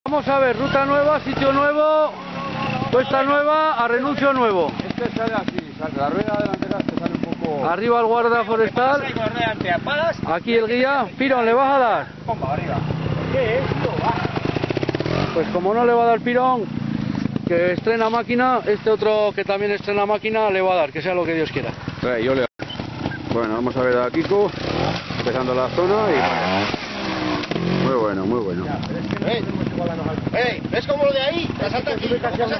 Vamos a ver, ruta nueva, sitio nuevo, puesta nueva, a renuncio nuevo. Este sale así, la rueda delantera te sale un poco... Arriba el guarda forestal. Aquí el guía. Pirón, ¿le vas a dar? Bomba, arriba. ¿Qué es esto? Pues como no le va a dar Pirón, que estrena máquina, este otro que también estrena máquina le va a dar, que sea lo que Dios quiera. Yo le... Bueno, vamos a ver a Kiko, empezando la zona y... Muy bueno, muy bueno. ¿Ves como lo de ahí? La salta aquí.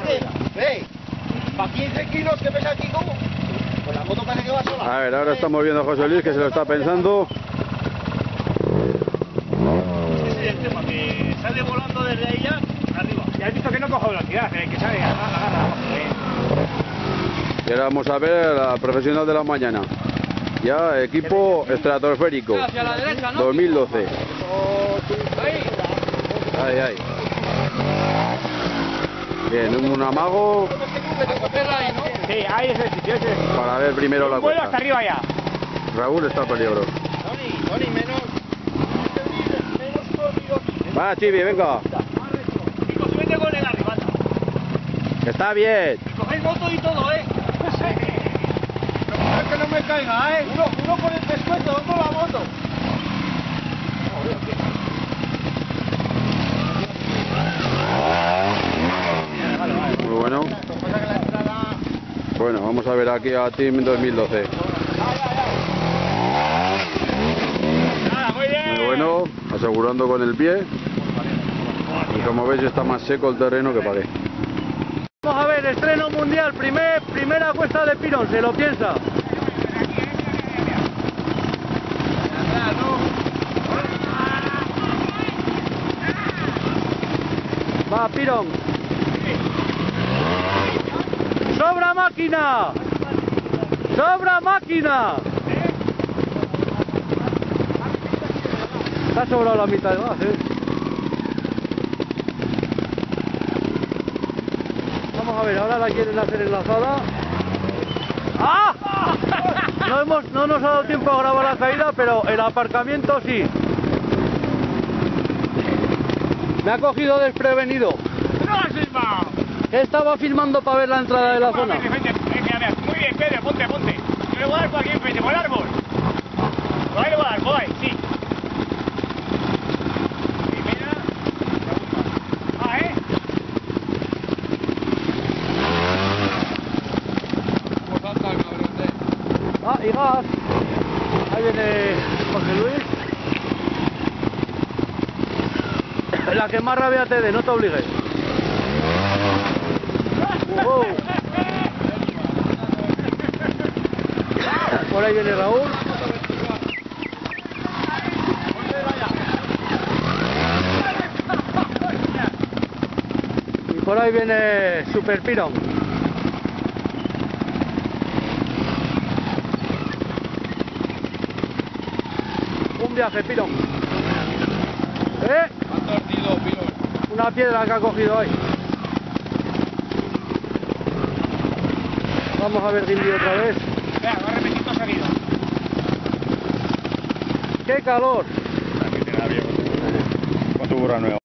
¿Para 15 kilos que pesa Kiko? Pues la moto parece que va sola. A ver, ahora estamos viendo a José Luis que se lo está pensando. Ese es el tema, que sale volando desde ahí ya arriba. Ya has visto que no cojo velocidad, que sale, agarra abajo. Y ahora vamos a ver a la profesional de la mañana. Ya, equipo estratosférico. Hacia la derecha, ¿no? 2012. Ahí. Bien, un amago Sí, ahí es el sitio, ese es el sitio. para ver primero la Vuelo hasta cuesta. arriba ya. Raúl está peligroso. Tony, menos Va, Chibi, venga. Kiko, súbete con el arriba. Está bien. Y cogéis moto y todo, No, que no me caiga, Uno con el pescuezo, otro la moto. Muy bueno. Bueno, vamos a ver aquí a Team 2012. Muy bien. Muy bueno, asegurando con el pie. Y como veis está más seco el terreno que para qué. Vamos a ver, estreno mundial, primera cuesta de Pirón, se lo piensa. Va, Pirón. ¡Sobra máquina! ¡Sobra máquina! Está sobrado la mitad de más, Vamos a ver, ahora la quieren hacer enlazada. ¡Ah! No nos ha dado tiempo a grabar la caída, pero el aparcamiento sí. Me ha cogido desprevenido. ¡No has filmado! Estaba filmando para ver la entrada de la zona. Muy bien, Pedro, ponte. Yo le voy a dar por aquí enfrente, por el árbol. Por ahí le voy a dar, por ahí, sí. Sí, mira. Y gas. Ahí viene José Luis. La que más rabia te dé, no te obligues. Por ahí viene Raúl. Y por ahí viene Super Pirón. Un viaje, Pirón. Una piedra que ha cogido ahí. Vamos a ver Gimli otra vez. Vea, va a repetir todo seguido. ¡Qué calor! Con tu burra nueva.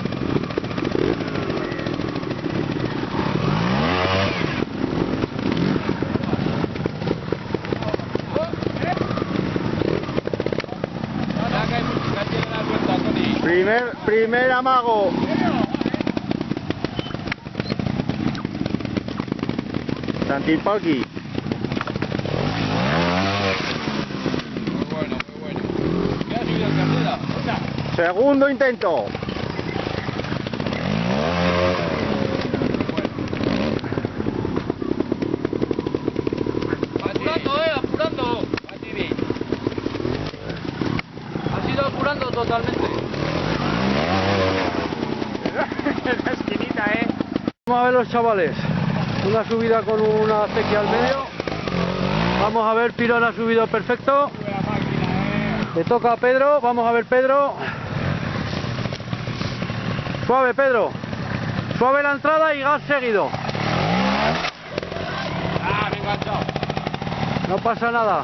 Primer amago. Santipalqui. Muy bueno. ¿Qué ha subido el cartera? Segundo intento. Apurando. Ha sido apurando totalmente. La esquinita, Vamos a ver los chavales. Una subida con una acequia al medio. Vamos a ver, Pirón ha subido perfecto. Le toca a Pedro. Vamos a ver, Pedro. Suave, Pedro. Suave la entrada y gas seguido. Me he enganchado. No pasa nada.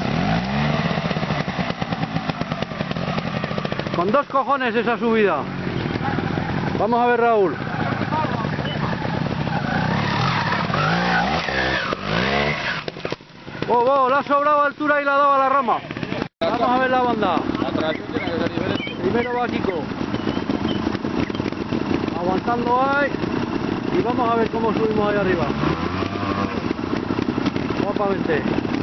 Con dos cojones esa subida. Vamos a ver, Raúl. Le ha sobrado altura y le ha dado a la rama. Vamos a ver la banda. La tracción tiene que ser diferente. Primero va Kiko. Aguantando ahí. Y vamos a ver cómo subimos ahí arriba. Guapamente.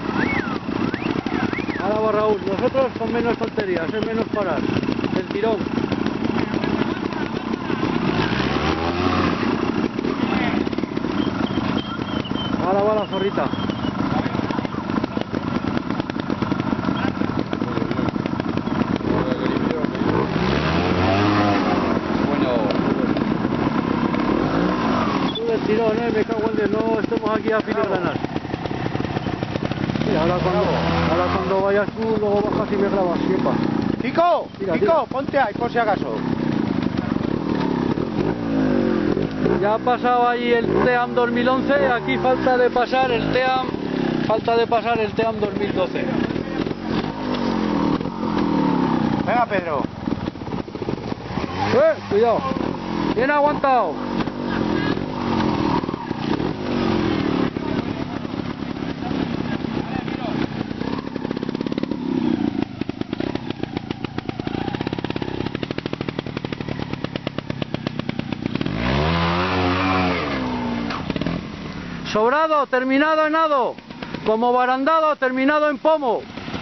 Ahora va Raúl. Nosotros con menos tonterías, es menos parar. El tirón. Ahora va la zorrita. Tirón, me cago en Dios, no estemos aquí a filigranar. Sí, ahora cuando vayas tú, luego bajas y me grabas. Yepa. Kiko, Tira, Kiko, tira. ponte ahí por si acaso. Ya ha pasado ahí el TEAM 2011, aquí falta de pasar el TEAM 2012. Venga, Pedro. Cuidado. Bien aguantado. Sobrado, terminado en nado. Como barandado, terminado en pomo.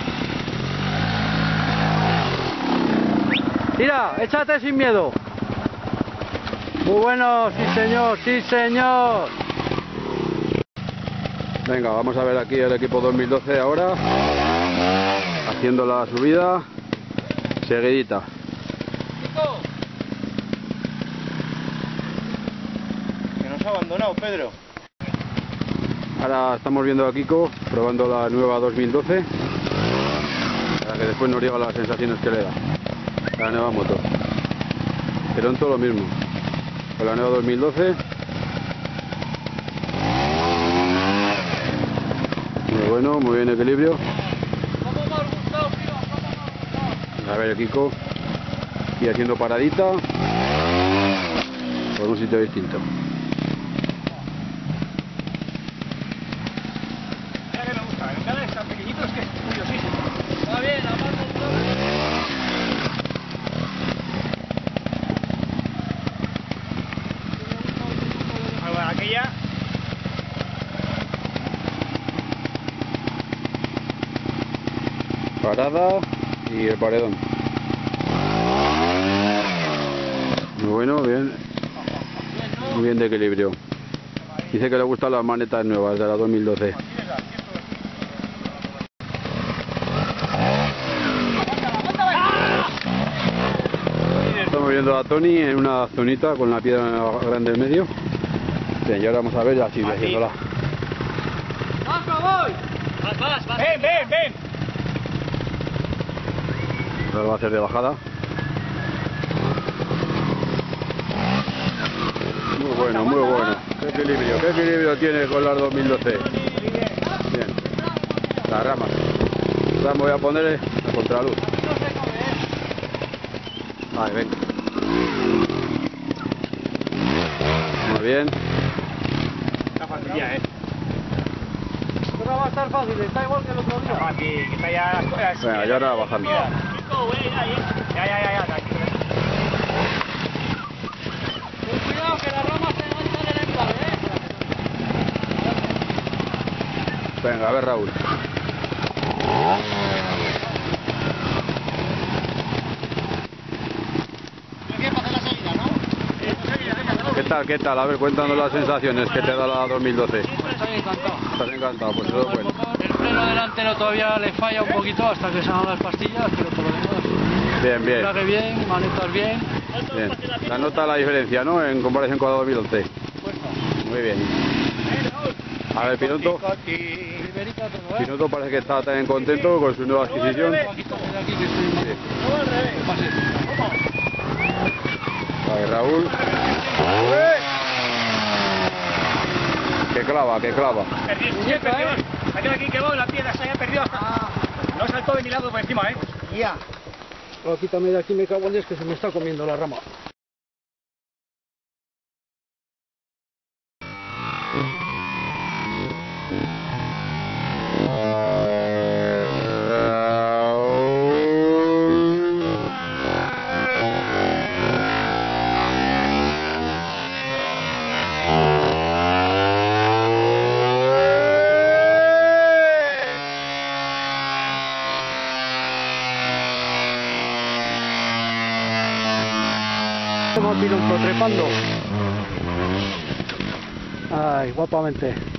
Tira, échate sin miedo. Muy bueno, sí señor, sí señor. Venga, vamos a ver aquí el equipo 2012 ahora. Haciendo la subida. Seguidita. Que nos ha abandonado, Pedro. Ahora estamos viendo a Kiko probando la nueva 2012, para que después nos diga las sensaciones que le da la nueva moto. Pero en todo lo mismo con la nueva 2012. Muy bueno, muy bien equilibrio. A ver el Kiko y haciendo paradita por un sitio distinto. Tan pequeñitos que es curiosísimo. Va bien, Bueno, aquella. Parada y el paredón. Muy bueno, bien. Muy bien de equilibrio. Dice que le gustan las manetas nuevas de la 2012. Estamos viendo a Tony en una zonita con la piedra grande en medio. Bien, y ahora vamos a ver ya sigue haciéndola. Ven, ven, ven. Ahora va a hacer de bajada. Muy bueno, muy bueno. Qué equilibrio tiene con las 2012. Bien. Las ramas. Ahora me voy a poner a contraluz. Vale, venga. Muy bien. Está fácil ya, Ahora va a estar fácil, está igual que el otro Está día. fácil, que está ya. Venga, ya ahora bajando. Ya, tranquilo. Ten cuidado que las ramas se enganchan en el cable, Venga, a ver Raúl. ¿Qué tal? A ver, cuéntanos las sensaciones que te da la 2012. Estoy encantado. Estás encantado, pues eso es bueno. El freno delantero todavía le falla un poquito hasta que salgan las pastillas, pero por lo demás. Bien, bien. Embrague bien, manetas bien. Bien. Se nota la diferencia, ¿no? En comparación con la 2011. Muy bien. A ver, Piloto. Primerita todo, Piloto parece que está también contento con su nueva adquisición. Un poquito de aquí que estoy Sí. pase. A ver, Raúl. Que clava, que clava. Se perdió. Aquí, aquí, que va, la piedra se haya perdido hasta. No saltó de mi lado por encima, Ya. Quítame de aquí, me cago en Dios que se me está comiendo la rama. Hacemos el piloto trepando. Ay, guapamente.